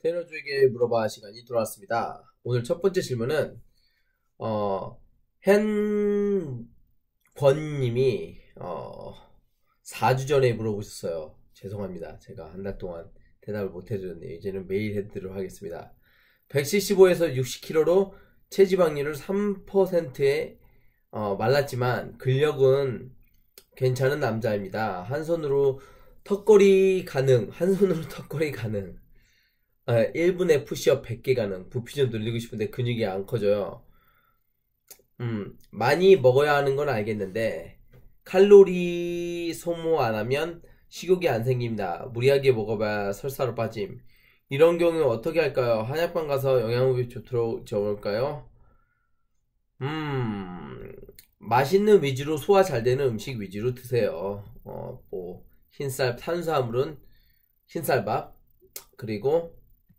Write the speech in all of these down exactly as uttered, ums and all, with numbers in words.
테너즈에게 물어봐 시간이 돌아왔습니다. 오늘 첫 번째 질문은 어, 현권님이 어, 사 주 전에 물어보셨어요. 죄송합니다. 제가 한 달 동안 대답을 못 해드렸네요. 이제는 매일 해드리도록 하겠습니다. 백칠십오에서 육십 킬로그램로 체지방률을 삼 퍼센트에 어, 말랐지만 근력은 괜찮은 남자입니다. 한 손으로 턱걸이 가능. 한 손으로 턱걸이 가능. 아, 일 분에 푸시업 백 개 가능. 부피 좀 늘리고 싶은데 근육이 안 커져요. 음, 많이 먹어야 하는 건 알겠는데 칼로리 소모 안 하면 식욕이 안 생깁니다. 무리하게 먹어봐야 설사로 빠짐. 이런 경우 어떻게 할까요? 한약방 가서 영양분이 좋도록 적을까요? 음, 맛있는 위주로 소화 잘 되는 음식 위주로 드세요. 어, 뭐 흰쌀 탄수화물은 흰쌀밥, 그리고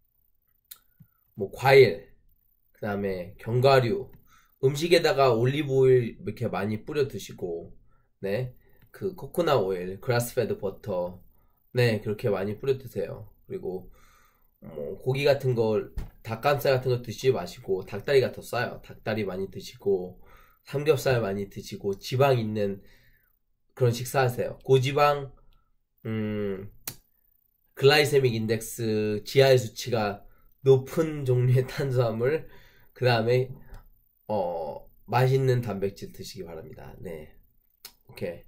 뭐 과일, 그 다음에 견과류, 음식에다가 올리브 오일 이렇게 많이 뿌려 드시고, 네, 그 코코넛 오일, 그라스페드 버터, 네, 그렇게 많이 뿌려 드세요. 그리고 뭐 고기 같은 걸, 닭가슴살 같은 거 드시지 마시고 닭다리가 더 싸요. 닭다리 많이 드시고 삼겹살 많이 드시고 지방 있는 그런 식사하세요. 고지방, 음, 글라이세믹 인덱스 지하의 수치가 높은 종류의 탄수화물, 그 다음에 어 맛있는 단백질 드시기 바랍니다. 네, 오케이.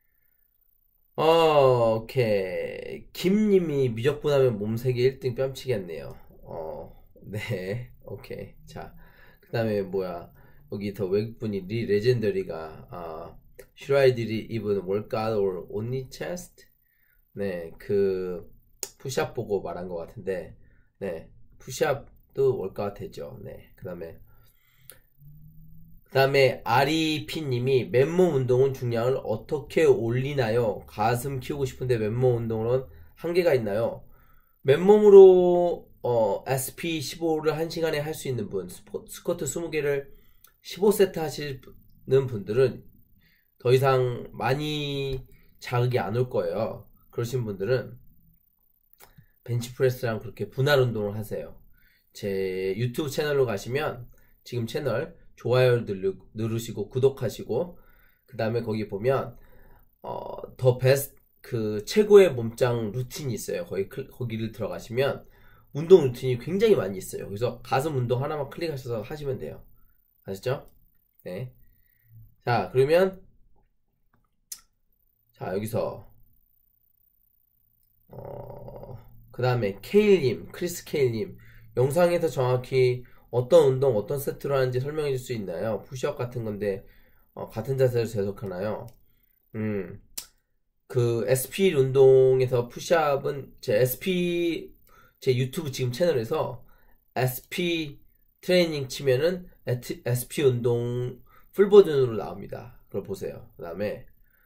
어, 오케이. 김님이 미적분하면 몸세계 일 등 뺨치겠네요. 어, 네, 오케이. 자, 그 다음에 뭐야, 여기 더 외국분이 리 레전더리가 아, Should I did even work out or only chest? 네, 그 푸시업 보고 말한 것 같은데, 네, 푸시업도 월카가 되죠. 네, 그 다음에 그 다음에 아리피님이 맨몸 운동은 중량을 어떻게 올리나요? 가슴 키우고 싶은데 맨몸 운동은 한계가 있나요? 맨몸으로 어, 에스피 십오를 한 시간에 할 수 있는 분, 스포, 스쿼트 이십 개를 십오 세트 하시는 분들은 더 이상 많이 자극이 안 올 거예요. 그러신 분들은 벤치프레스랑 그렇게 분할 운동을 하세요. 제 유튜브 채널로 가시면 지금 채널 좋아요 누르시고 구독하시고, 그 다음에 거기 보면 어, 더 베스트 그 최고의 몸짱 루틴이 있어요. 거기 거기를 들어가시면 운동 루틴이 굉장히 많이 있어요. 그래서 가슴 운동 하나만 클릭하셔서 하시면 돼요. 아시죠? 네. 자, 그러면 자 여기서 어, 그 다음에 케일님, 크리스 케일님, 영상에서 정확히 어떤 운동, 어떤 세트로 하는지 설명해 줄 수 있나요? 푸시업 같은 건데, 어, 같은 자세로 계속하나요? 음, 그 에스피 운동에서 푸시업은 제 에스피, 제 유튜브 지금 채널에서 에스피 트레이닝 치면은 에스피 운동 풀 버전으로 나옵니다. 그걸 보세요. 그 다음에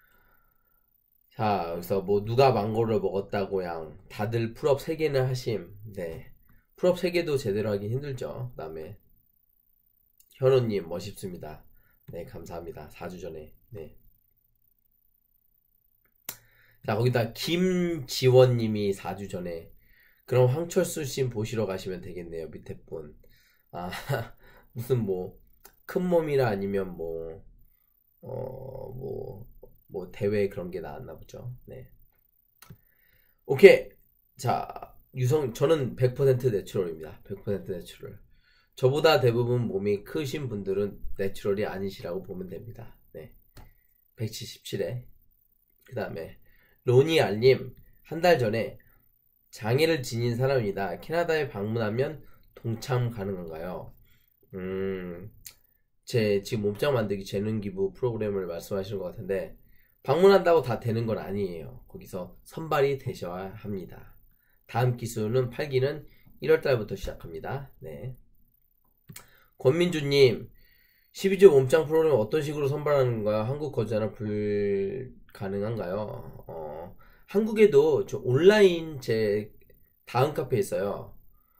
자, 여기서 뭐 누가 망고를 먹었다고 양 다들 풀업 세 개는 하심. 네. 풀업 세 개도 제대로 하기 힘들죠. 그 다음에 현호님 멋있습니다. 네, 감사합니다. 사 주 전에. 네. 자, 거기다 김지원님이 사 주 전에. 그럼 황철수 씨 보시러 가시면 되겠네요. 밑에 분. 아, 무슨 뭐 큰 몸이라 아니면 뭐 어, 뭐, 뭐, 대회 그런 게 나왔나 보죠. 네. 오케이. 자, 유성, 저는 백 퍼센트 내추럴입니다. 백 퍼센트 내추럴. 저보다 대부분 몸이 크신 분들은 내추럴이 아니시라고 보면 됩니다. 네. 백칠십칠에. 그 다음에, 로니 알님, 한 달 전에 장애를 지닌 사람입니다. 캐나다에 방문하면 동참 가능한가요? 음, 제 지금 몸짱 만들기 재능 기부 프로그램을 말씀하시는 것 같은데, 방문한다고 다 되는 건 아니에요. 거기서 선발이 되셔야 합니다. 다음 기수는 팔기는 일월 달부터 시작합니다. 네. 권민주님, 십이 주 몸짱 프로그램 어떤 식으로 선발하는 건가요? 한국 거주자는 불가능한가요? 어, 한국에도 저 온라인 제 다음 카페 있어요.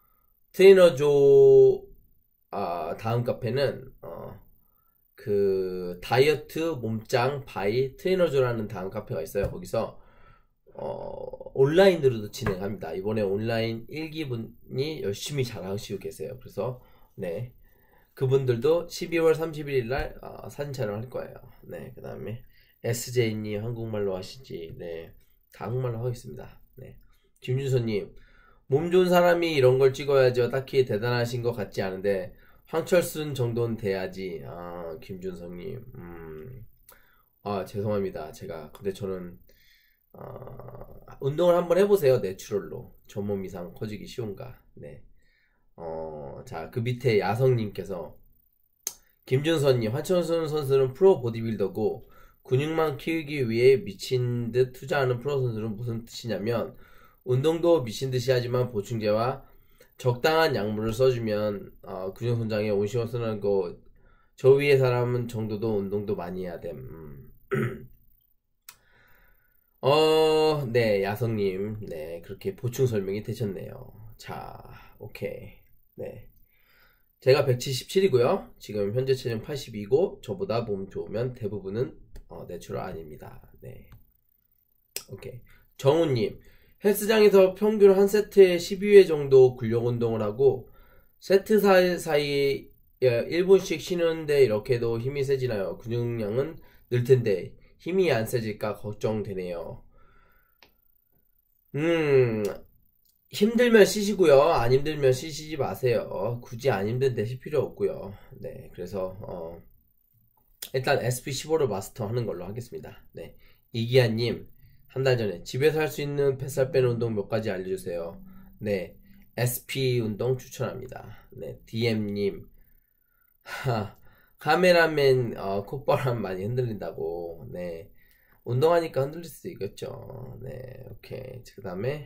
트레이너조 아, 다음 카페는 어, 그 다이어트 몸짱 바이 트레이너조라는 다음 카페가 있어요. 거기서 어, 온라인으로도 진행합니다. 이번에 온라인 일 기분이 열심히 잘 하시고 계세요. 그래서 네, 그분들도 십이월 삼십일 날 어, 사진 촬영할 거예요. 네, 그 다음에 에스제이님 한국말로 하시지. 네, 다 한국말로 하겠습니다. 네, 김준서님 몸 좋은 사람이 이런 걸 찍어야죠. 딱히 대단하신 것 같지 않은데 황철순 정도는 돼야지. 아, 김준성님, 음, 아 죄송합니다. 제가 근데 저는 어, 운동을 한번 해보세요. 내추럴로 저 몸 이상 커지기 쉬운가. 네. 어, 자, 그 밑에 야성님께서 김준선님, 황철순 선수는 프로 보디빌더고 근육만 키우기 위해 미친 듯 투자하는 프로 선수는 무슨 뜻이냐면 운동도 미친 듯이 하지만 보충제와 적당한 약물을 써주면 어, 근육 성장에 온신경 쓰는 거 저 위의 사람은 정도도 운동도 많이 해야 됨. 음. 어, 네, 야성님, 네, 그렇게 보충 설명이 되셨네요. 자, 오케이, 네. 제가 백칠십칠이고요. 지금 현재 체중 팔십이고 저보다 몸 좋으면 대부분은 어, 내추럴 아닙니다. 네, 오케이. 정우님, 헬스장에서 평균 한 세트에 십이 회 정도 근력 운동을 하고 세트 사이, 사이 일 분씩 쉬는데 이렇게도 힘이 세지나요? 근육량은 늘 텐데 힘이 안 세질까 걱정되네요. 음, 힘들면 쉬시고요. 안 힘들면 쉬시지 마세요. 굳이 안 힘든데 쉴 필요 없고요. 네, 그래서 어, 일단 에스피 십오를 마스터하는 걸로 하겠습니다. 네, 이기아님 한 달 전에 집에서 할 수 있는 뱃살 빼는 운동 몇 가지 알려주세요. 네, 에스피 운동 추천합니다. 네, 디엠님 하, 카메라맨 어, 콧바람 많이 흔들린다고. 네, 운동하니까 흔들릴 수도 있겠죠. 네, 오케이. 그 다음에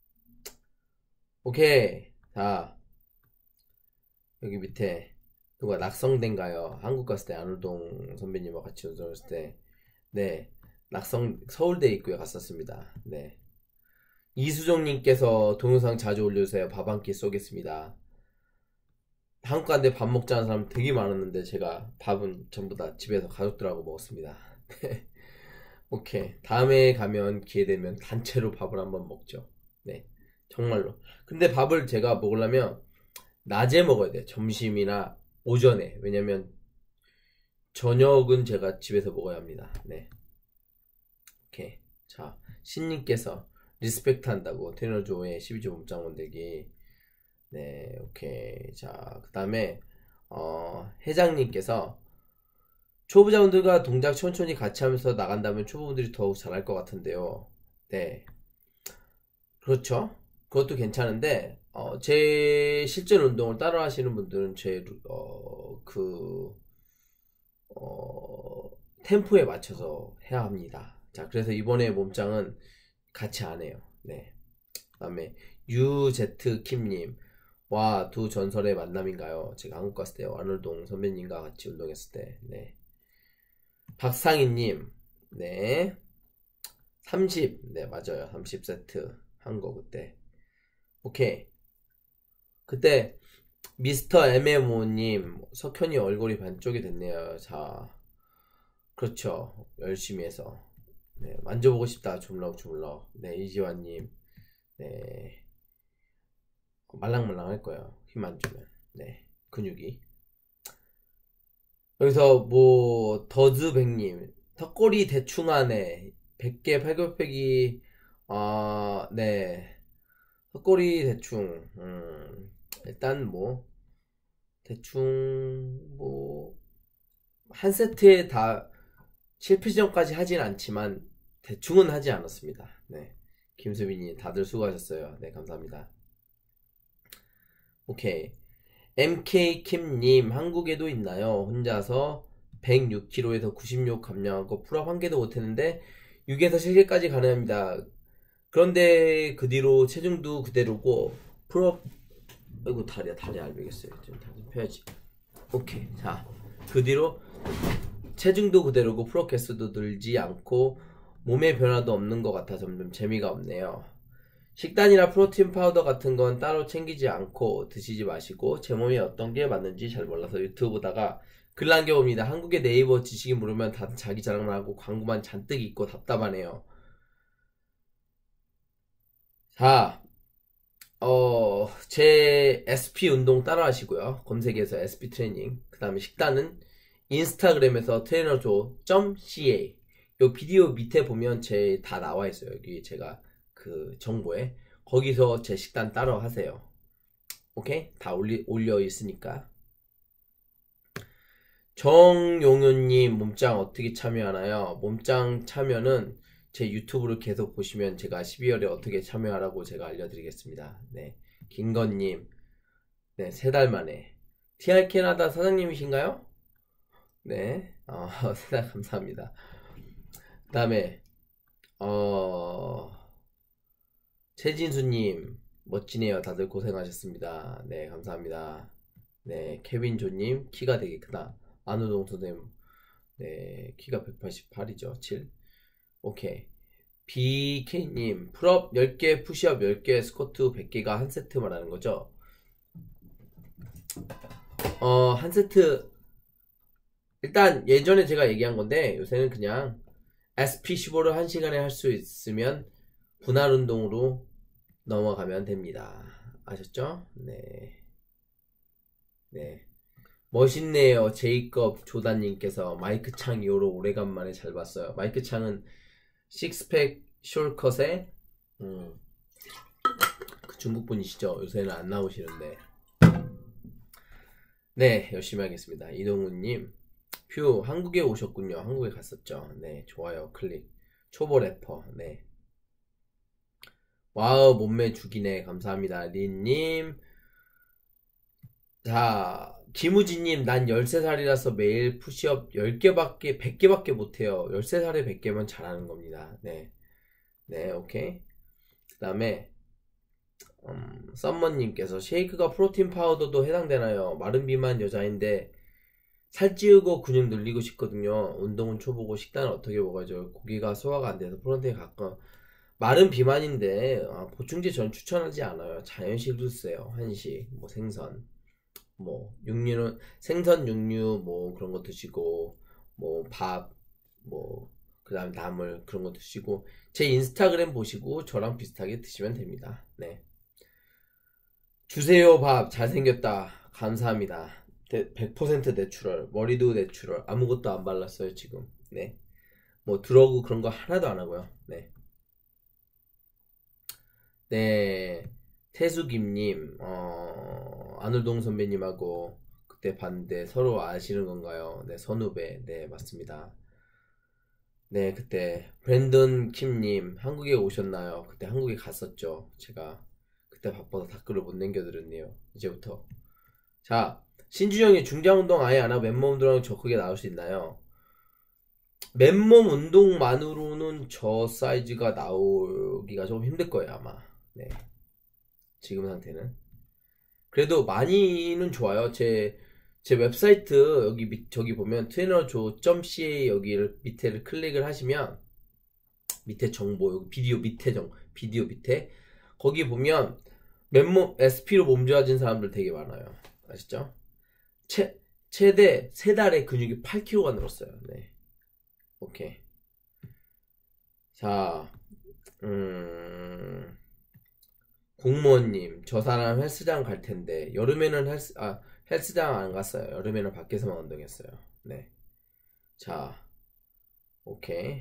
오케이. 자, 여기 밑에 누가 낙성대인가요? 한국 갔을 때 안울동 선배님과 같이 운동했을 때 네, 낙성 서울대 입구에 갔었습니다. 네, 이수정님께서 동영상 자주 올려주세요. 밥 한 끼 쏘겠습니다. 한국 갔는데 밥 먹자는 사람 되게 많았는데 제가 밥은 전부 다 집에서 가족들하고 먹었습니다. 네, 오케이. 다음에 가면 기회 되면 단체로 밥을 한번 먹죠. 네, 정말로. 근데 밥을 제가 먹으려면 낮에 먹어야 돼요. 점심이나 오전에. 왜냐면 저녁은 제가 집에서 먹어야 합니다. 네, 오케이. 자, 신님께서 리스펙트 한다고 테너조의 십이 조 몸짱 원대기. 네, 오케이. 자, 그 다음에 어, 회장님께서 초보자분들과 동작 천천히 같이 하면서 나간다면 초보분들이 더욱 잘할 것 같은데요. 네, 그렇죠. 그것도 괜찮은데 어, 제 실제 운동을 따라 하시는 분들은 제 어, 그 어, 템포에 맞춰서 해야 합니다. 자, 그래서 이번에 몸짱은 같이 안 해요. 네. 그 다음에 유제트킴님, 와, 두 전설의 만남인가요? 제가 한국 갔을 때 안울동 선배님과 같이 운동했을 때. 네. 박상희님, 네, 삼십, 네, 맞아요. 삼십 세트 한 거 그때. 오케이. 그때 미스터 엠엠오님, 석현이 얼굴이 반쪽이 됐네요. 자, 그렇죠. 열심히 해서. 네, 만져보고 싶다. 주물럭주물럭. 네, 이지환님. 네, 말랑말랑 할 거예요. 힘 안 주면. 네, 근육이. 여기서 뭐 더즈백님, 턱걸이 대충 하네. 백 개 팔굽혀펴기. 아, 네, 턱걸이 대충. 음, 일단 뭐 대충 뭐 한 세트에 다 실패 지점까지 하진 않지만 대충은 하지 않았습니다. 네, 김수빈이 다들 수고하셨어요. 네, 감사합니다. 오케이. 엠케이킴님, 한국에도 있나요? 혼자서 백육 킬로그램에서 구십육 감량하고 풀업 한 개도 못했는데 육에서 칠 개까지 가능합니다. 그런데 그 뒤로 체중도 그대로고 풀업, 아이고 다리야, 다리 알배겠어요. 좀 다리 펴야지. 오케이. 자, 그 뒤로 체중도 그대로고 풀업 개수도 늘지 않고 몸의 변화도 없는 것 같아 점점 재미가 없네요. 식단이나 프로틴 파우더 같은 건 따로 챙기지 않고 드시지 마시고 제 몸에 어떤 게 맞는지 잘 몰라서 유튜브 보다가 글 남겨봅니다. 한국의 네이버 지식이 물으면 다들 자기 자랑만 하고 광고만 잔뜩 있고 답답하네요. 자, 어, 제 에스피 운동 따라 하시고요. 검색해서 에스피 트레이닝. 그 다음에 식단은 인스타그램에서 트레이너조.ca. 요 비디오 밑에 보면 제 다 나와 있어요. 여기 제가 그 정보에. 거기서 제 식단 따라 하세요. 오케이? 다 올리, 올려 있으니까. 정용윤님 몸짱 어떻게 참여하나요? 몸짱 참여는 제 유튜브를 계속 보시면 제가 십이월에 어떻게 참여하라고 제가 알려드리겠습니다. 네, 김건님, 네, 세 달 만에 티알 캐나다 사장님이신가요? 네, 어, 세 달 감사합니다. 그 다음에 어, 최진수님 멋지네요. 다들 고생하셨습니다. 네, 감사합니다. 네, 케빈조님 키가 되게 크다. 안우동 선생님, 네, 키가 백팔십팔이죠. 칠. 오케이. 비케이님, 풀업 열 개, 푸시업 열 개, 스쿼트 백 개가 한 세트 말하는 거죠? 어, 한 세트, 일단 예전에 제가 얘기한 건데, 요새는 그냥 에스피 십오를 한 시간에 할 수 있으면 분할 운동으로 넘어가면 됩니다. 아셨죠? 네. 네. 멋있네요. 제이컵 조단님께서 마이크 창 이후로 오래간만에 잘 봤어요. 마이크 창은 식스팩 숄컷에 음, 그 중국분이시죠. 요새는 안 나오시는데. 네, 열심히 하겠습니다. 이동훈님, 퓨 한국에 오셨군요. 한국에 갔었죠. 네, 좋아요. 클릭. 초보 래퍼. 네. 와우, 몸매 죽이네. 감사합니다. 린님. 자, 김우진님, 난 열세 살이라서 매일 푸시업 열 개밖에, 백 개밖에 못해요. 열세 살에 백 개면 잘하는 겁니다. 네. 네, 오케이. 그 다음에, 음, 썸머님께서 쉐이크가 프로틴 파우더도 해당되나요? 마른 비만 여자인데, 살찌우고 근육 늘리고 싶거든요. 운동은 초보고 식단은 어떻게 먹어야죠? 고기가 소화가 안 돼서 프로틴에 가까운, 마른 비만인데, 아, 보충제 전 추천하지 않아요. 자연식 드세요. 한식, 뭐 생선. 뭐 육류는 생선 육류 뭐 그런 거 드시고 뭐 밥 뭐 그다음 나물 그런 거 드시고 제 인스타그램 보시고 저랑 비슷하게 드시면 됩니다. 네. 주세요 밥 잘생겼다 감사합니다. 백 퍼센트 내추럴 머리도 내추럴 아무것도 안 발랐어요 지금. 네. 뭐 드러그 그런 거 하나도 안 하고요. 네. 네. 태수김님, 어, 안울동 선배님하고 그때 봤는데 서로 아시는 건가요? 네, 선후배. 네, 맞습니다. 네, 그때 브랜든 킴님 한국에 오셨나요? 그때 한국에 갔었죠. 제가 그때 바빠서 댓글을 못 남겨드렸네요. 이제부터. 자, 신주영이 중량 운동 아예 안 하고 맨몸 운동하면 저 크게 나올 수 있나요? 맨몸 운동만으로는 저 사이즈가 나오기가 좀 힘들 거예요, 아마. 네. 지금 상태는. 그래도 많이는 좋아요. 제, 제 웹사이트 여기 밑, 저기 보면 트레이너조.ca 여기를 밑에를 클릭을 하시면 밑에 정보 여기 비디오 밑에 정 비디오 밑에 거기 보면 맨몸 에스피로 몸 좋아진 사람들 되게 많아요. 아시죠? 최, 최대 세 달에 근육이 팔 킬로그램가 늘었어요. 네. 오케이. 자, 음, 공무원님, 저 사람 헬스장 갈 텐데, 여름에는 헬스, 아, 헬스장 안 갔어요. 여름에는 밖에서만 운동했어요. 네. 자, 오케이.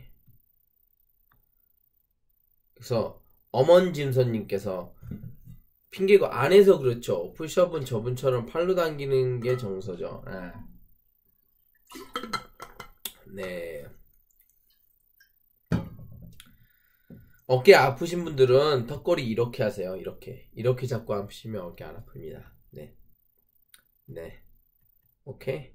그래서, 엄원짐선님께서, 핑계고 안에서 그렇죠. 푸시업은 저분처럼 팔로 당기는 게 정서죠. 네. 네. 어깨 아프신 분들은 턱걸이 이렇게 하세요. 이렇게. 이렇게 잡고 하시면 어깨 안 아픕니다. 네. 네. 오케이.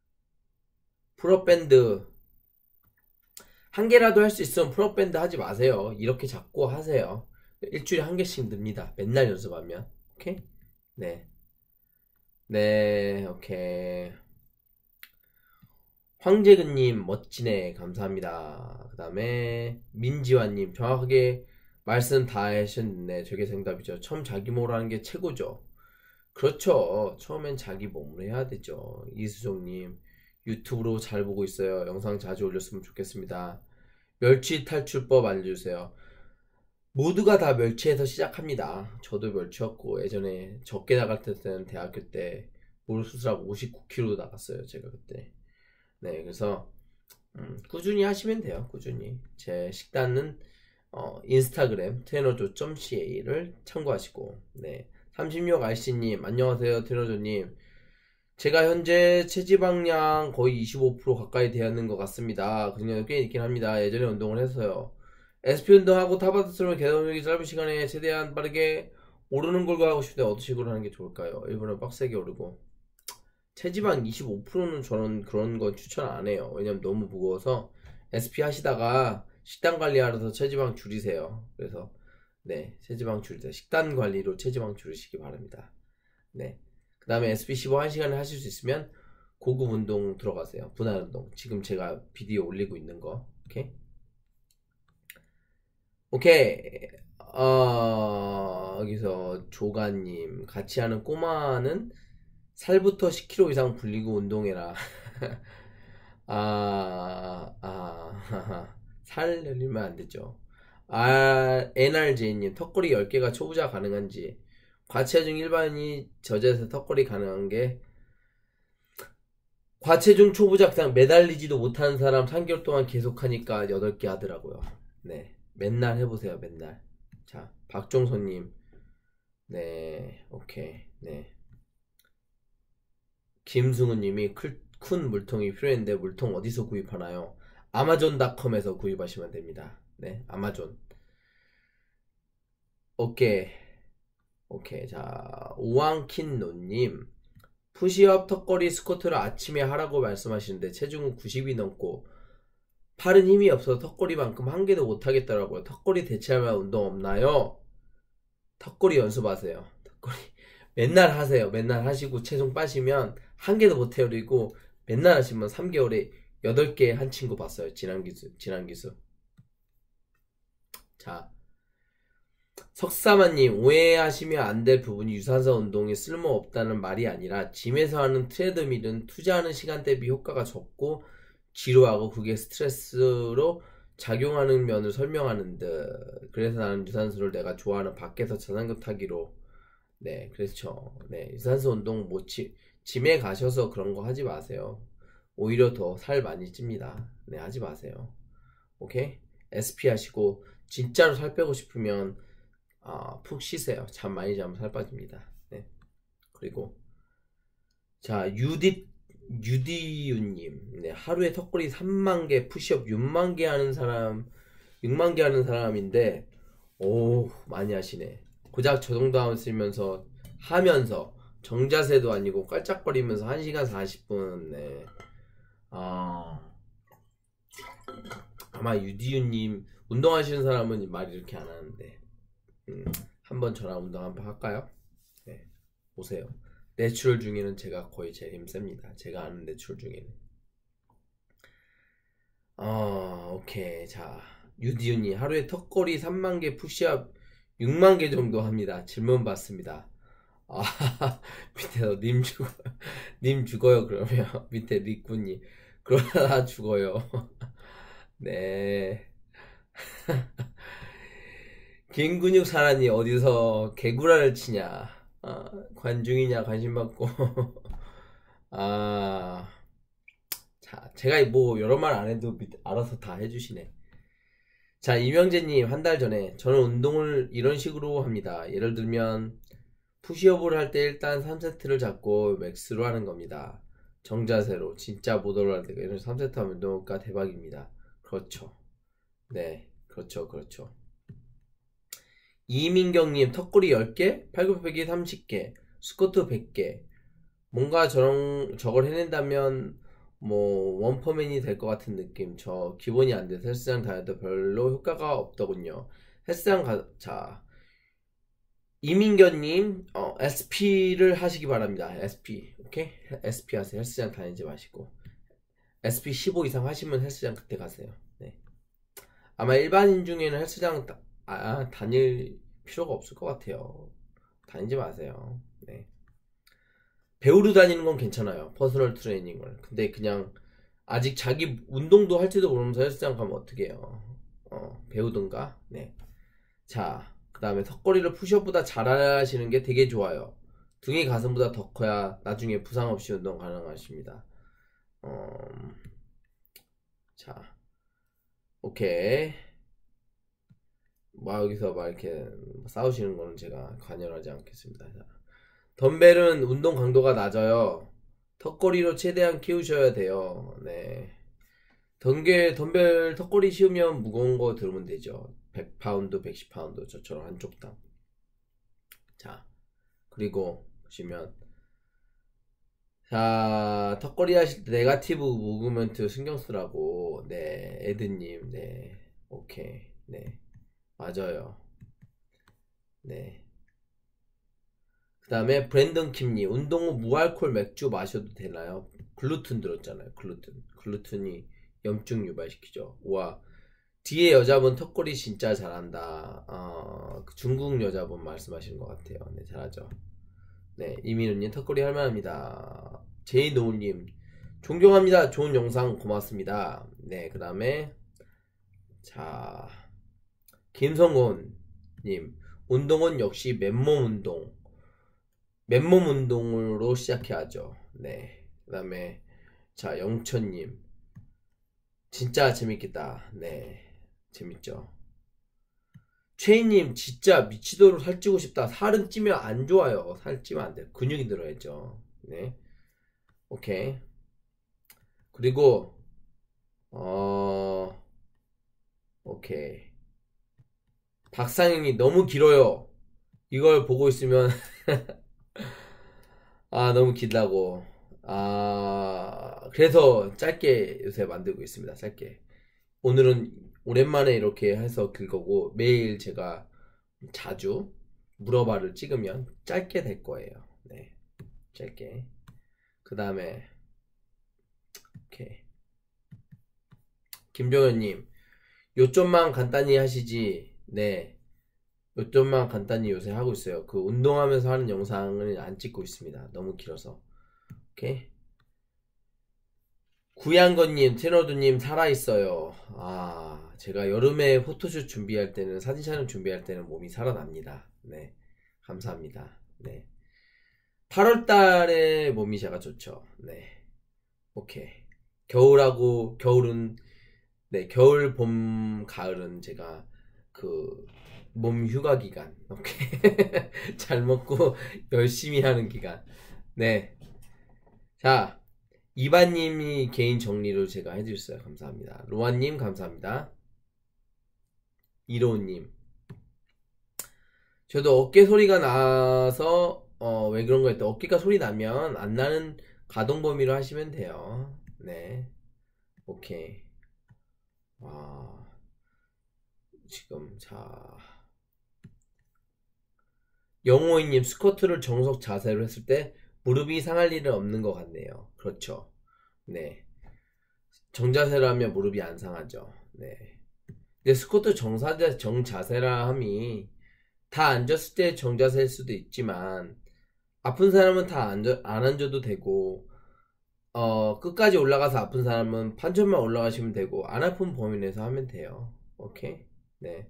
풀업밴드. 한 개라도 할 수 있으면 풀업밴드 하지 마세요. 이렇게 잡고 하세요. 일주일에 한 개씩 늡니다. 맨날 연습하면. 오케이? 네. 네, 오케이. 황재근님, 멋지네. 감사합니다. 그 다음에, 민지환님, 정확하게 말씀 다 하셨네. 저게 정답이죠. 처음 자기 몸으로 하는 게 최고죠. 그렇죠. 처음엔 자기 몸으로 해야 되죠. 이수종님, 유튜브로 잘 보고 있어요. 영상 자주 올렸으면 좋겠습니다. 멸치 탈출법 알려주세요. 모두가 다 멸치에서 시작합니다. 저도 멸치였고 예전에 적게 나갈 때는 대학교 때 무릎 수술하고 오십구 킬로그램 나갔어요. 제가 그때. 네, 그래서 음, 꾸준히 하시면 돼요. 꾸준히. 제 식단은 어, 인스타그램 트레너조.ca를 참고하시고. 네, 삼십육 알씨님 안녕하세요. 트레너조님. 제가 현재 체지방량 거의 이십오 퍼센트 가까이 되었는 것 같습니다. 그중에 꽤 있긴 합니다. 예전에 운동을 했어요. 에스피 운동하고 타바타처럼 계단오르기 짧은 시간에 최대한 빠르게 오르는 걸로 하고 싶은데 어떤 식으로 하는 게 좋을까요? 일부러 빡세게 오르고. 체지방 이십오 퍼센트는 저는 그런 건 추천 안 해요. 왜냐면 너무 무거워서 에스피 하시다가 식단 관리하면서 체지방 줄이세요. 그래서 네, 체지방 줄이세요. 식단 관리로 체지방 줄이시기 바랍니다. 네. 그 다음에 에스피 십오 한 시간에 하실 수 있으면 고급 운동 들어가세요. 분할 운동. 지금 제가 비디오 올리고 있는 거. 오케이? 오케이. 어, 여기서 조가님. 같이 하는 꼬마는 살부터 십 킬로그램 이상 불리고 운동해라. 아, 아, 살 늘리면 안 되죠. 아, 엔알제이님. 턱걸이 열 개가 초보자 가능한지. 과체중 일반인이 저제해서 턱걸이 가능한 게 과체중 초보자 그냥 매달리지도 못하는 사람 삼 개월 동안 계속 하니까 여덟 개 하더라고요. 네, 맨날 해보세요. 맨날. 자, 박종선님. 네, 오케이. 네, 김승우님이 큰 물통이 필요했는데 물통 어디서 구입하나요? 아마존닷컴에서 구입하시면 됩니다. 네, 아마존. 오케이. 오케이. 자, 오왕킨노님. 푸시업, 턱걸이, 스쿼트를 아침에 하라고 말씀하시는데 체중은 구십이 넘고 팔은 힘이 없어서 턱걸이만큼 한 개도 못하겠더라고요. 턱걸이 대체할 만한 운동 없나요? 턱걸이 연습하세요. 턱걸이 맨날 하세요. 맨날 하시고 체중 빠시면 한 개도 못해요. 그리고 맨날 하시면 삼 개월에 여덟 개 한 친구 봤어요. 진한기수. 진한기수. 자, 석사마님, 오해하시면 안 될 부분이 유산소 운동이 쓸모없다는 말이 아니라 짐에서 하는 트레드밀은 투자하는 시간 대비 효과가 적고 지루하고 그게 스트레스로 작용하는 면을 설명하는 듯. 그래서 나는 유산소를 내가 좋아하는 밖에서 자전거 타기로. 네, 그렇죠. 네, 유산소 운동 뭐 지, 짐에 가셔서 그런 거 하지 마세요. 오히려 더 살 많이 찝니다. 네, 하지 마세요. 오케이? 에스피 하시고 진짜로 살 빼고 싶으면 아, 푹 쉬세요. 잠 많이 자면 살 빠집니다. 네. 그리고 자, 유디 유디유님. 네, 하루에 턱걸이 삼만 개, 푸시업 육만 개 하는 사람, 육만 개 하는 사람인데, 오, 많이 하시네. 고작 저 정도 하면서 하면서 정자세도 아니고 깔짝거리면서 한 시간 사십 분. 네. 아, 아마 유디유님 운동하시는 사람은 말 이렇게 안 하는데. 음, 한번 저랑 운동 한번 할까요? 네, 오세요. 내추럴 중에는 제가 거의 제일 힘셉니다. 제가 아는 내추럴 중에는. 어, 오케이. 자, 유디윤이 하루에 턱걸이 삼만 개, 푸시업 육만 개 정도 합니다. 질문 받습니다. 아, 밑에서 님 죽어, 님 죽어요. 그러면 밑에 리꾸님 그러다 죽어요. 네. 긴 근육 사람이 어디서 개구라를 치냐. 아, 관중이냐 관심 받고. 아, 자, 제가 뭐 여러 말 안 해도 알아서 다 해주시네. 자, 이명재님 한 달 전에 저는 운동을 이런 식으로 합니다. 예를 들면 푸시업을 할 때 일단 삼 세트를 잡고 맥스로 하는 겁니다. 정자세로 진짜 못 올라갈 때가 이런 삼 세트 하면 운동가 대박입니다. 그렇죠. 네, 그렇죠, 그렇죠. 이민경님 턱걸이 열 개, 팔굽혀펴기 삼십 개, 스쿼트 백 개. 뭔가 저런 저걸 해낸다면 뭐 원퍼맨이 될 것 같은 느낌. 저 기본이 안 돼서 헬스장 다녀도 별로 효과가 없더군요. 헬스장 가, 자 이민경님 어, 에스피를 하시기 바랍니다. 에스피, 오케이? 에스피 하세요. 헬스장 다니지 마시고 에스피 십오 이상 하시면 헬스장 그때 가세요. 네. 아마 일반인 중에는 헬스장 다, 아, 다닐 필요가 없을 것 같아요. 다니지 마세요. 네. 배우러 다니는 건 괜찮아요. 퍼스널 트레이닝을. 근데 그냥 아직 자기 운동도 할지도 모르면서 헬스장 가면 어떻게 해요? 어, 배우든가. 네. 자, 그 다음에 턱걸이를 푸시업보다 잘하시는 게 되게 좋아요. 등이 가슴보다 더 커야 나중에 부상 없이 운동 가능하십니다. 어, 자, 오케이. 뭐 여기서 막 이렇게 싸우시는 거는 제가 관여하지 않겠습니다. 자, 덤벨은 운동 강도가 낮아요. 턱걸이로 최대한 키우셔야 돼요. 네. 덤벨, 덤벨 턱걸이 씌우면 무거운 거 들으면 되죠. 백 파운드, 백십 파운드 저처럼 한쪽당. 자, 그리고 보시면 자, 턱걸이 하실 때 네가티브 무브먼트 신경 쓰라고. 네, 에드님. 네, 오케이. 네, 맞아요. 네. 그 다음에 브랜든 킴님, 운동 후 무알콜 맥주 마셔도 되나요? 글루텐 들었잖아요. 글루텐. 글루텐이 염증 유발시키죠. 와, 뒤에 여자분 턱걸이 진짜 잘한다. 어, 중국 여자분 말씀하시는 것 같아요. 네, 잘하죠. 네, 이민우님 턱걸이 할만합니다. 제이노우님 존경합니다. 좋은 영상 고맙습니다. 네, 그 다음에 자 김성곤님, 운동은 역시 맨몸 운동 맨몸 운동으로 시작해야죠. 네, 그 다음에 자 영천님, 진짜 재밌겠다. 네, 재밌죠. 최희님, 진짜 미치도록 살찌고 싶다. 살은 찌면 안 좋아요. 살 찌면 안 돼요. 근육이 늘어야죠. 네, 오케이. 그리고 어 오케이. 박상영이 너무 길어요. 이걸 보고 있으면 아 너무 길다고. 아 그래서 짧게 요새 만들고 있습니다. 짧게. 오늘은 오랜만에 이렇게 해서 길 거고, 매일 제가 자주 물어봐를 찍으면 짧게 될 거예요. 네, 짧게. 그 다음에 오케이. 김종현님, 요점만 간단히 하시지. 네, 요점만 간단히 요새 하고 있어요. 그 운동하면서 하는 영상을 안 찍고 있습니다. 너무 길어서. 오케이. 구양건님, 테너드님 살아있어요. 아, 제가 여름에 포토슛 준비할 때는, 사진 촬영 준비할 때는 몸이 살아납니다. 네, 감사합니다. 네, 팔월달에 몸이 제가 좋죠. 네, 오케이. 겨울하고 겨울은 네, 겨울, 봄, 가을은 제가 그 몸 휴가 기간. 오케이. 잘 먹고 열심히 하는 기간. 네, 자, 이반님이 개인 정리를 제가 해주셨어요. 감사합니다. 로아님 감사합니다. 이로우님, 저도 어깨 소리가 나서 어, 왜 그런 거 했다. 어깨가 소리 나면 안 나는 가동 범위로 하시면 돼요. 네, 오케이. 와, 지금 자 영호이님, 스쿼트를 정석 자세로 했을 때 무릎이 상할 일은 없는 것 같네요. 그렇죠. 네, 정자세로 하면 무릎이 안 상하죠. 네, 근데 스쿼트 정사자 정자세라 함이 다 앉았을 때 정자세일 수도 있지만, 아픈 사람은 다 앉아, 안 앉아도 되고, 어 끝까지 올라가서 아픈 사람은 판천만 올라가시면 되고, 안 아픈 범위 내에서 하면 돼요. 오케이. 네,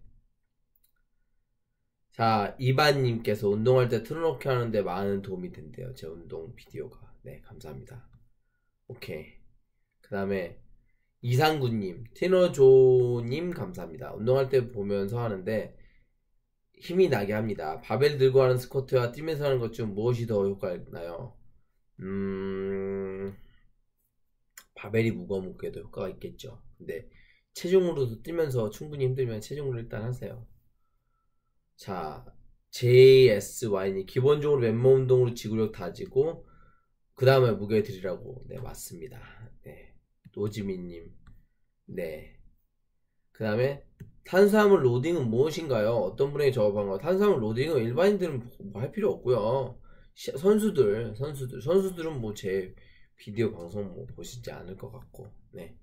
자 이반님께서 운동할 때 틀어놓게 하는데 많은 도움이 된대요. 제 운동 비디오가. 네, 감사합니다. 오케이. 그 다음에 이상구님, 테너조님 감사합니다. 운동할 때 보면서 하는데 힘이 나게 합니다. 바벨 들고 하는 스쿼트와 뛰면서 하는 것 중 무엇이 더 효과가 있나요? 음... 바벨이 무거우면 그게 더 효과가 있겠죠. 근데 체중으로도 뛰면서 충분히 힘들면 체중으로 일단 하세요. 자, 제이에스와이님, 기본적으로 맨몸 운동으로 지구력 다지고 그 다음에 무게 들이라고. 네, 맞습니다. 네, 노지민님. 네, 그 다음에 탄수화물 로딩은 무엇인가요? 어떤 분에게 저업한가요? 탄수화물 로딩은 일반인들은 뭐 할 필요 없고요. 시, 선수들, 선수들, 선수들은 뭐 제 비디오 방송 뭐 보시지 않을 것 같고. 네.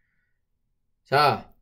자,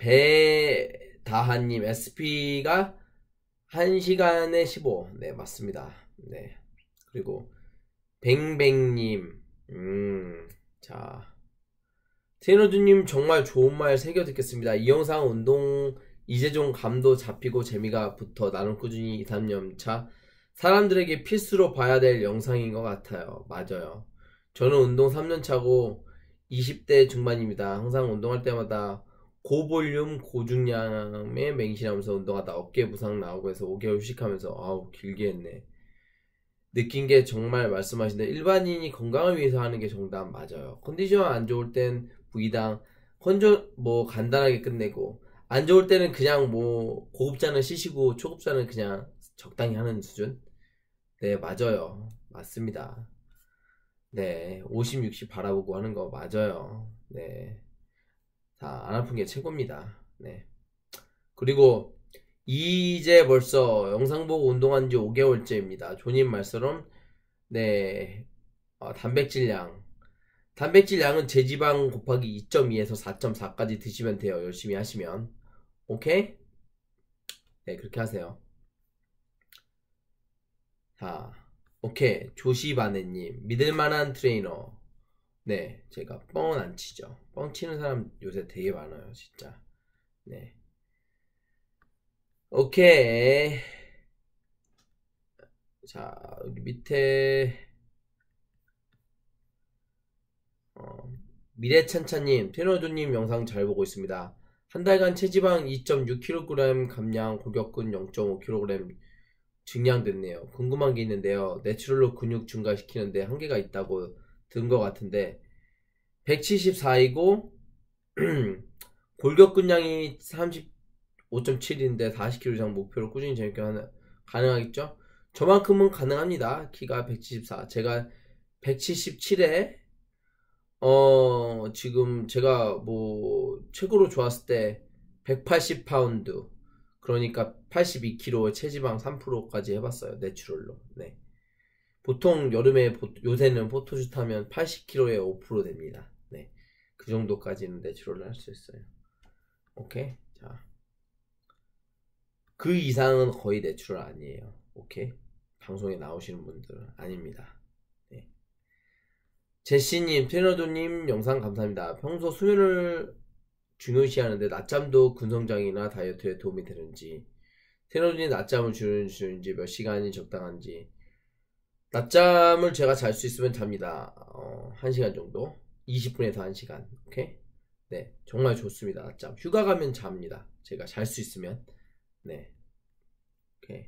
배다하님, 에스피가 한 시간에 십오. 네, 맞습니다. 네. 그리고 뱅뱅님, 음, 자, 테너드님 정말 좋은 말 새겨 듣겠습니다. 이 영상 운동 이제 좀 감도 잡히고 재미가 붙어 나는 꾸준히 이, 삼 년 차 사람들에게 필수로 봐야 될 영상인 것 같아요. 맞아요. 저는 운동 삼 년 차고 이십 대 중반입니다. 항상 운동할 때마다 고볼륨 고중량에 맹신하면서 운동하다 어깨 부상 나오고 해서 오 개월 휴식하면서 아우 길게 했네. 느낀 게 정말 말씀하신 대로 일반인이 건강을 위해서 하는 게 정답 맞아요. 컨디션 안 좋을 땐 부기당 컨조 뭐 간단하게 끝내고 안 좋을 때는 그냥 뭐 고급자는 쉬시고 초급자는 그냥 적당히 하는 수준. 네 맞아요. 맞습니다. 네 오십, 육십 바라보고 하는 거 맞아요. 네 다 안 아픈 게 최고입니다. 네 그리고 이제 벌써 영상 보고 운동한 지 오 개월째입니다. 조님 말처럼 네 어, 단백질량 단백질량은 제지방 곱하기 이 점 이에서 사 점 사까지 드시면 돼요. 열심히 하시면 오케이? 네 그렇게 하세요. 자 오케이 조시바네님 믿을만한 트레이너. 네 제가 뻥은 안 치죠. 뻥 치는 사람 요새 되게 많아요 진짜. 네 오케이. 자 여기 밑에 어, 미래찬차님 테너조님 영상 잘 보고 있습니다. 한 달간 체지방 이 점 육 킬로그램 감량 골격근 영 점 오 킬로그램 증량됐네요. 궁금한 게 있는데요. 내추럴로 근육 증가시키는데 한계가 있다고 든 것 같은데 백칠십사이고 골격근량이 삼십오 점 칠인데 사십 킬로그램 이상 목표로 꾸준히 재밌게 하는 가능하겠죠? 저만큼은 가능합니다. 키가 백칠십사 제가 백칠십칠에 어 지금 제가 뭐 최고로 좋았을 때 백팔십 파운드 그러니까 팔십이 킬로그램 체지방 삼 퍼센트까지 해봤어요. 내추럴로. 네. 보통 여름에 요새는 포토슛 하면 팔십 킬로그램에 오 퍼센트 됩니다. 네. 그 정도까지는 내추럴로 할 수 있어요. 오케이. 자. 그 이상은 거의 내추럴 아니에요. 오케이. 방송에 나오시는 분들은 아닙니다. 네. 제시님, 트레너조님 영상 감사합니다. 평소 수면을 중요시하는데 낮잠도 근성장이나 다이어트에 도움이 되는지 테너진이 낮잠을 주는지 몇 시간이 적당한지. 낮잠을 제가 잘 수 있으면 잡니다. 어, 한 시간 정도 이십 분에서 한 시간. 오케이? 네 정말 좋습니다. 낮잠 휴가 가면 잡니다. 제가 잘 수 있으면. 네 오케이.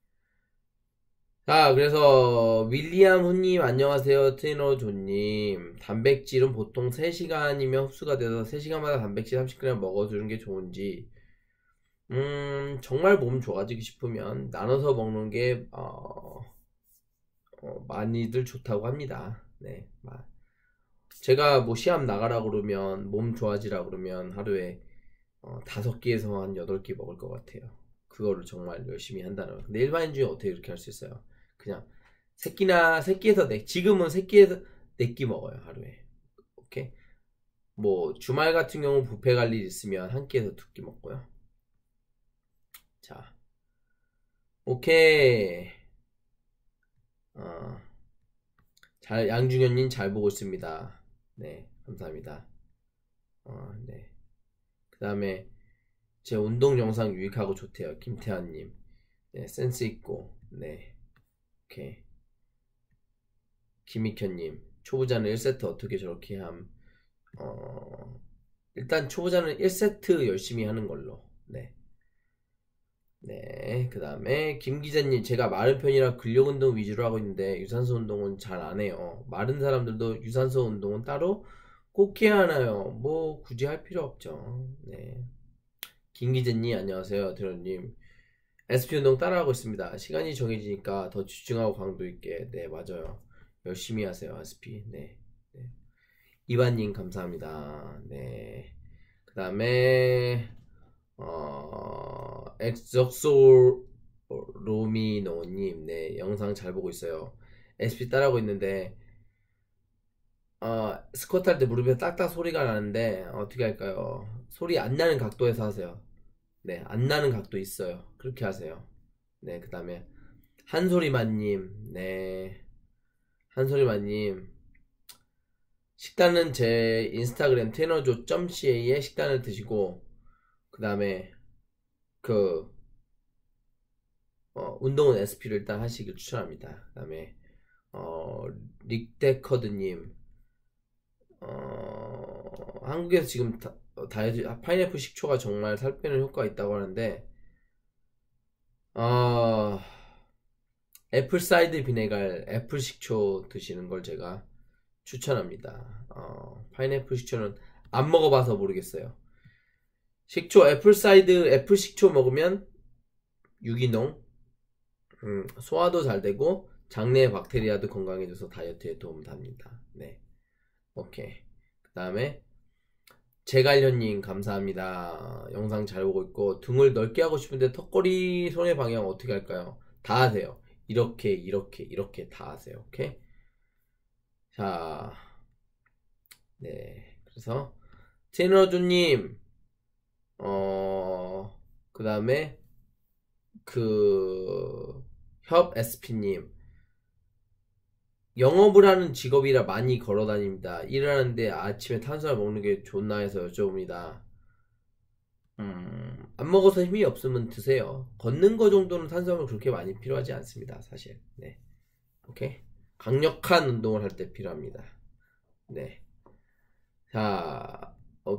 자 그래서 윌리엄 훈님 안녕하세요. 트레너조님 단백질은 보통 세 시간이면 흡수가 돼서 세 시간마다 단백질 삼십 그램 먹어주는 게 좋은지. 음 정말 몸 좋아지고 싶으면 나눠서 먹는 게 어, 어, 많이들 좋다고 합니다. 네 제가 뭐 시합 나가라 그러면 몸 좋아지라 그러면 하루에 어, 다섯 개에서 한 여덟 개 먹을 것 같아요. 그거를 정말 열심히 한다는 거. 근데 일반인 중에 어떻게 그렇게 할 수 있어요? 그냥 새끼나 새끼에서 네 지금은 새끼에서 네 끼 먹어요 하루에. 오케이. 뭐 주말 같은 경우 뷔페 갈 일 있으면 한 끼에서 두 끼 먹고요. 자 오케이. 어, 잘 양중현님 잘 보고 있습니다. 네 감사합니다. 어, 네. 그 다음에 제 운동 영상 유익하고 좋대요. 김태환님. 네, 센스 있고. 네. 오케이. 김익현님. 초보자는 일 세트 어떻게 저렇게 함? 어, 일단 초보자는 일 세트 열심히 하는 걸로. 네. 네. 그 다음에 김기자님. 제가 마른 편이라 근력 운동 위주로 하고 있는데 유산소 운동은 잘 안 해요. 마른 사람들도 유산소 운동은 따로 꼭 해야 하나요? 뭐 굳이 할 필요 없죠. 네. 김기재님 안녕하세요. 대로님 에스피 운동 따라하고 있습니다. 시간이 정해지니까 더 집중하고 강도 있게. 네 맞아요. 열심히 하세요. 에스피. 네, 네. 이반님 감사합니다. 네. 그 다음에 어 엑적솔로미노님 네 영상 잘 보고 있어요. 에스피 따라하고 있는데 어 스쿼트 할 때 무릎에 딱딱 소리가 나는데 어떻게 할까요? 소리 안 나는 각도에서 하세요. 네, 안 나는 각도 있어요. 그렇게 하세요. 네, 그 다음에 한소리만님, 네, 한소리만님. 식단은 제 인스타그램 테너조.ca에 식단을 드시고, 그 다음에 그 어, 운동은 에스피를 일단 하시길 추천합니다. 그 다음에 어, 릭데커드님 어, 한국에서 지금 다, 다이어트 파인애플 식초가 정말 살 빼는 효과가 있다고 하는데 어, 애플 사이드 비네갈 애플 식초 드시는 걸 제가 추천합니다. 어, 파인애플 식초는 안 먹어봐서 모르겠어요. 식초 애플 사이드 애플 식초 먹으면 유기농 음, 소화도 잘 되고 장내 박테리아도 건강해져서 다이어트에 도움 됩니다. 네, 오케이. 그 다음에 제갈련님 감사합니다. 영상 잘 보고 있고 등을 넓게 하고 싶은데 턱걸이 손의 방향 어떻게 할까요? 다 하세요. 이렇게 이렇게 이렇게 다 하세요. 오케이. 자, 네. 그래서 제너주님 어, 그 다음에 그 협 에스피님 영업을 하는 직업이라 많이 걸어 다닙니다. 일하는데 아침에 탄수화물 먹는 게 좋나 해서 여쭤봅니다. 음, 안 먹어서 힘이 없으면 드세요. 걷는 거 정도는 탄수화물 그렇게 많이 필요하지 않습니다. 사실. 네. 오케이. 강력한 운동을 할 때 필요합니다. 네. 자,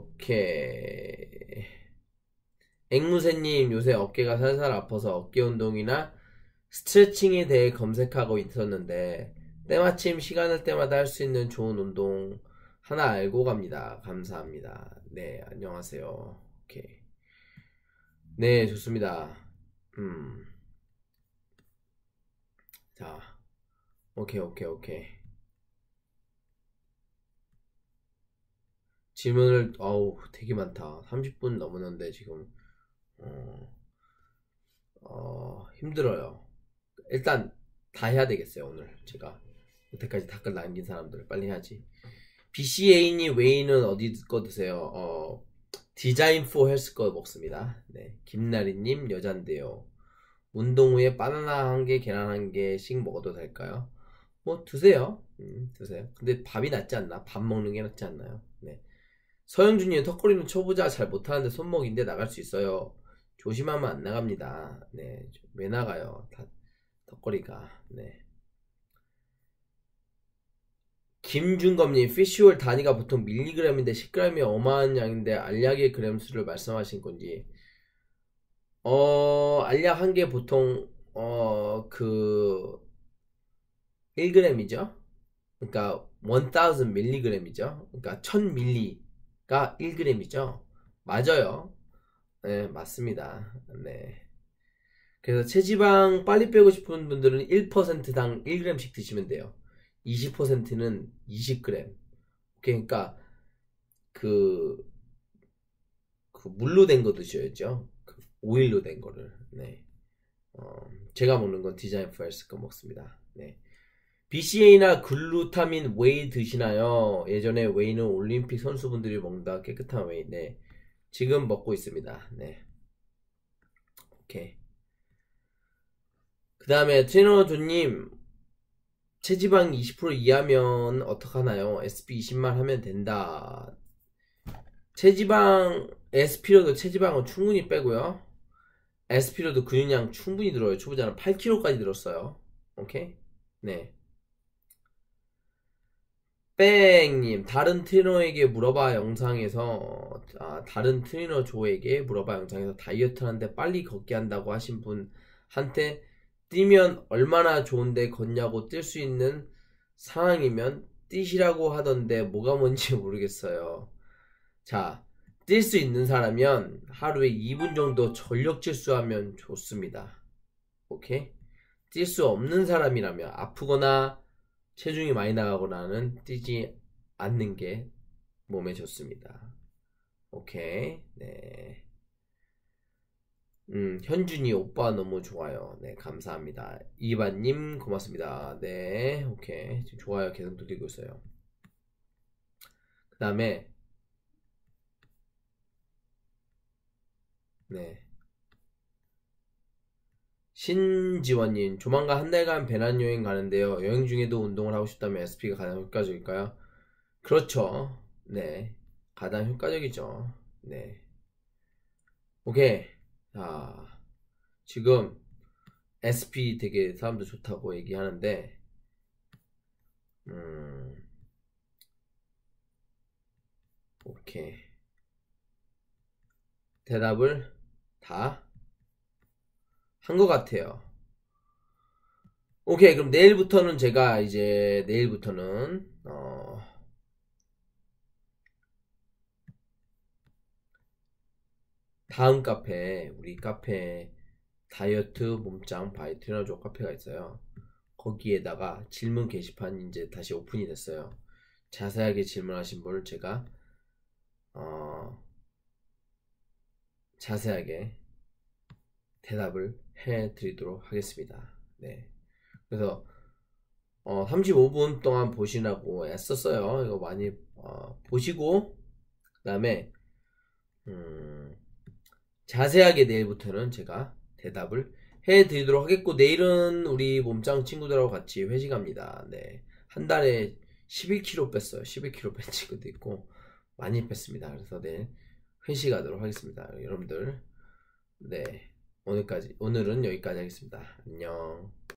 오케이. 앵무새님 요새 어깨가 살살 아파서 어깨 운동이나 스트레칭에 대해 검색하고 있었는데 때마침 시간 날 때마다 할 수 있는 좋은 운동 하나 알고 갑니다. 감사합니다. 네, 안녕하세요. 오케이. 네, 좋습니다. 음. 자, 오케이, 오케이, 오케이. 질문을, 어우, 되게 많다. 삼십 분 넘었는데, 지금, 어, 어, 힘들어요. 일단, 다 해야 되겠어요, 오늘. 제가. 여태까지 댓글 남긴 사람들 빨리 해야지. 비씨에이님 웨이는 어디 거 드세요? 어, 디자인 포 헬스 거 먹습니다. 네. 김나리님 여잔데요. 운동 후에 바나나 한 개, 계란 한 개씩 먹어도 될까요? 뭐 드세요. 음, 드세요. 근데 밥이 낫지 않나? 밥 먹는 게 낫지 않나요? 네. 서영준님 턱걸이는 초보자 잘 못하는데 손목인데 나갈 수 있어요. 조심하면 안 나갑니다. 네. 왜 나가요? 다, 턱걸이가. 네. 김준검님 피쉬올 단위가 보통 밀리그램인데 십 그램이 어마한 양인데 알약의 그램 수를 말씀하신 건지 어 알약 한 개 보통 어 그 일 그램이죠. 그러니까 천 밀리그램이죠. 그러니까 천 밀리가 일 그램이죠. 맞아요. 네, 맞습니다. 네. 그래서 체지방 빨리 빼고 싶은 분들은 일 퍼센트당 일 그램씩 드시면 돼요. 이십 퍼센트는 이십 그램. 그러니까 그, 그 물로 된 거 드셔야죠. 그 오일로 된 거를. 네. 어, 제가 먹는 건 디자인 프레스 거 먹습니다. 네. 비씨에이나 글루타민 웨이 드시나요? 예전에 웨이는 올림픽 선수분들이 먹는다. 깨끗한 웨이. 네. 지금 먹고 있습니다. 네. 오케이. 그 다음에 트레이너조님 체지방 이십 퍼센트 이하면 어떡하나요? 에스피 이십만 하면 된다. 체지방 에스피로도 체지방은 충분히 빼고요. 에스피로도 근육량 충분히 들어요. 초보자는 팔 킬로그램까지 들었어요. 오케이? 네. 뺑님 다른 트레이너에게 물어봐 영상에서 아, 다른 트레이너 조에게 물어봐 영상에서 다이어트 하는데 빨리 걷게 한다고 하신 분한테 뛰면 얼마나 좋은데 걷냐고 뛸 수 있는 상황이면 뛰시라고 하던데 뭐가 뭔지 모르겠어요. 자, 뛸 수 있는 사람이면 하루에 이 분 정도 전력 질주하면 좋습니다. 오케이? 뛸 수 없는 사람이라면 아프거나 체중이 많이 나가거나는 뛰지 않는 게 몸에 좋습니다. 오케이. 네. 음, 현준이 오빠 너무 좋아요. 네, 감사합니다. 이반님 고맙습니다. 네, 오케이. 지금 좋아요 계속 누리고 있어요. 그 다음에 네. 신지원님 조만간 한 달간 배낭여행 가는데요. 여행 중에도 운동을 하고 싶다면 에스피가 가장 효과적일까요? 그렇죠. 네, 가장 효과적이죠. 네, 오케이. 자, 지금 에스피 되게 사람들 좋다고 얘기하는데, 음, 오케이. 대답을 다 한 것 같아요. 오케이, 그럼 내일부터는 제가 이제, 내일부터는, 어, 다음 카페, 우리 카페 다이어트 몸짱 바이 트레너조 카페가 있어요. 거기에다가 질문 게시판 이제 다시 오픈이 됐어요. 자세하게 질문하신 분을 제가 어, 자세하게 대답을 해드리도록 하겠습니다. 네. 그래서 어, 삼십오 분 동안 보시라고 애썼어요. 이거 많이 어, 보시고 그다음에 음, 자세하게 내일부터는 제가 대답을 해드리도록 하겠고, 내일은 우리 몸짱 친구들하고 같이 회식합니다. 네. 한 달에 십일 킬로그램 뺐어요. 십일 킬로그램 뺀 친구도 있고, 많이 뺐습니다. 그래서 내일 회식하도록 하겠습니다. 여러분들. 네. 오늘까지, 오늘은 여기까지 하겠습니다. 안녕.